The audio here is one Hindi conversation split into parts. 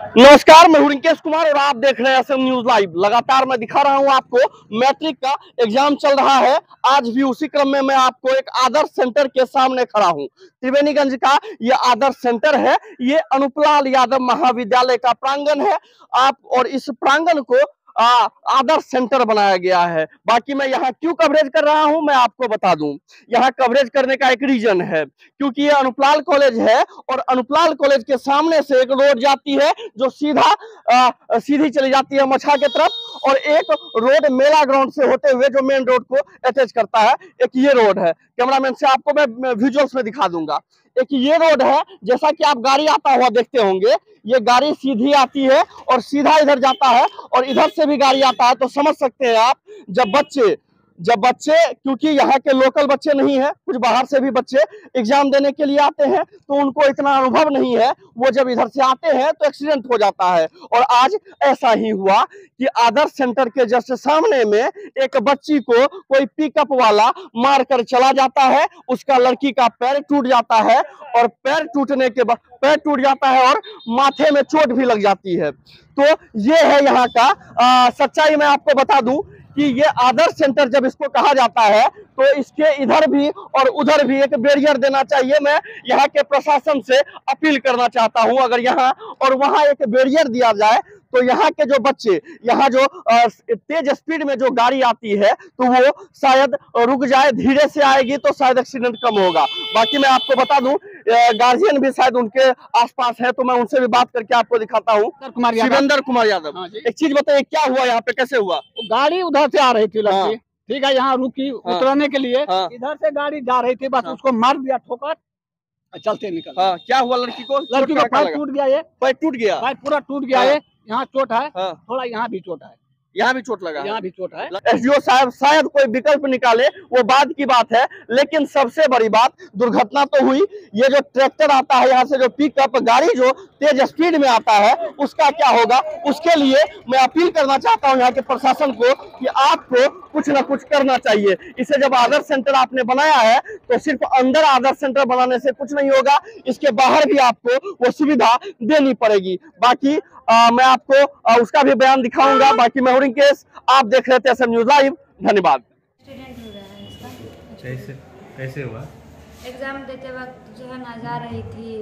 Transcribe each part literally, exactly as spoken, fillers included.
नमस्कार, मैं हूं रिंकेश कुमार और आप देख रहे हैं एसएम न्यूज लाइव। लगातार मैं दिखा रहा हूं आपको मैट्रिक का एग्जाम चल रहा है। आज भी उसी क्रम में मैं आपको एक आदर्श सेंटर के सामने खड़ा हूं। त्रिवेणीगंज का ये आदर्श सेंटर है। ये अनुपलाल यादव महाविद्यालय का प्रांगण है। आप और इस प्रांगण को आ, आदर्श सेंटर बनाया गया है। बाकी मैं यहाँ क्यों कवरेज कर रहा हूं मैं आपको बता दूं। यहाँ कवरेज करने का एक रीजन है, क्योंकि ये अनुपलाल कॉलेज है और अनुपलाल कॉलेज के सामने से एक रोड जाती है जो सीधा आ, सीधी चली जाती है मछा के तरफ, और एक रोड मेला ग्राउंड से होते हुए जो मेन रोड को अटैच करता है, एक ये रोड है। कैमरामैन से आपको मैं विजुअल्स में दिखा दूंगा। एक ये रोड है, जैसा कि आप गाड़ी आता हुआ देखते होंगे, ये गाड़ी सीधी आती है और सीधा इधर जाता है, और इधर से भी गाड़ी आता है। तो समझ सकते हैं आप, जब बच्चे जब बच्चे क्योंकि यहाँ के लोकल बच्चे नहीं है, कुछ बाहर से भी बच्चे एग्जाम देने के लिए आते हैं, तो उनको इतना अनुभव नहीं है। वो जब इधर से आते हैं तो एक्सीडेंट हो जाता है। और आज ऐसा ही हुआ कि आदर्श सेंटर के जस्ट सामने में एक बच्ची को कोई पिकअप वाला मार कर चला जाता है। उसका लड़की का पैर टूट जाता है, और पैर टूटने के बाद पैर टूट जाता है और माथे में चोट भी लग जाती है। तो ये है यहाँ का आ, सच्चाई। मैं आपको बता दूं कि ये आदर्श सेंटर जब इसको कहा जाता है तो इसके इधर भी और उधर भी एक बैरियर देना चाहिए। मैं यहाँ के प्रशासन से अपील करना चाहता हूँ, अगर यहाँ और वहाँ एक बैरियर दिया जाए तो यहाँ के जो बच्चे, यहाँ जो तेज स्पीड में जो गाड़ी आती है तो वो शायद रुक जाए, धीरे से आएगी तो शायद एक्सीडेंट कम होगा। बाकी मैं आपको बता दूं, गार्जियन भी शायद उनके आसपास है, तो मैं उनसे भी बात करके आपको दिखाता हूँ। शिवेंद्र कुमार यादव, हाँ, एक चीज बताइए, क्या हुआ यहाँ पे, कैसे हुआ? गाड़ी उधर से आ रही थी लड़की, ठीक है, यहाँ रुकी उतरने के लिए, इधर से गाड़ी जा रही थी, बस उसको मार दिया ठोकर, चलते निकल। हाँ, क्या हुआ लड़की को? लड़की का पैर टूट गया, ये पैर टूट गया, पैर पूरा टूट गया है। यहाँ चोट है, थोड़ा यहाँ भी चोट है, यहाँ भी चोट लगा, यहाँ भी चोट है। एसडीओ साहब शायद कोई विकल्प निकाले, वो बाद की बात है। लेकिन सबसे बड़ी बात, दुर्घटना तो हुई। ये जो ट्रैक्टर आता है, यहाँ से जो पिकअप गाड़ी जो तेज स्पीड में आता है, उसका क्या होगा? उसके लिए मैं अपील करना चाहता हूँ यहाँ के प्रशासन को कि आपको कुछ ना कुछ करना चाहिए। इसे जब आदर्श सेंटर आपने बनाया है तो सिर्फ अंदर आदर्श सेंटर बनाने से कुछ नहीं होगा, इसके बाहर भी आपको वो सुविधा देनी पड़ेगी। बाकी आ, मैं आपको आ, उसका भी बयान दिखाऊंगा। बाकी मैं हूं रिंकेश, आप देख रहे थे एसएम न्यूज लाइव। धन्यवाद। स्टूडेंट हो रहा है इसका। कैसे कैसे हुआ? एग्जाम देते वक्त जो है ना जा रही थी,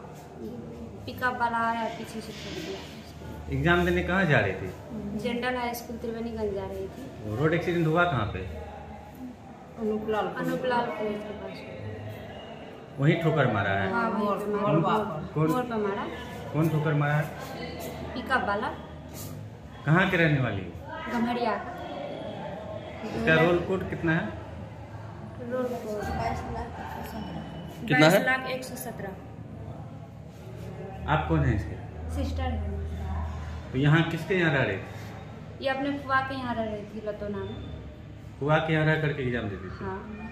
पिकअप वाला आया पीछे से ठोक दिया। एग्जाम देने कहाँ जा रही थी? जनरल हाई स्कूल त्रिवेणीगंज जा रही थी। रोड एक्सीडेंट हुआ कहाँ पे? अनुपलाल अनुपलाल कॉलेज के पास। वहीं ठोकर मारा है? हाँ, मोड़ पे मारा। कौन ठोकर मारा है? पिकअप वाला। कहाँ के रहने वाली? गम्हरिया। इसका रोल कोड कितना है? रोल कोड बाईस लाख एक सौ सत्रह। आप कौन है इसके? सिस्टर है। तो यहाँ किसके यहाँ रह रहे थे? ये अपने फुआ के यहाँ रह रही थी, लतोना में। फुआ के यहाँ रह करके एग्जाम देती थी? हाँ।